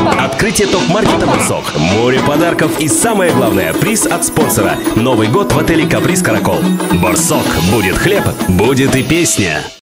Открытие топ-маркета «Барсок». Море подарков и самое главное – приз от спонсора. Новый год в отеле «Каприз Каракол». «Барсок». Будет хлеб, будет и песня.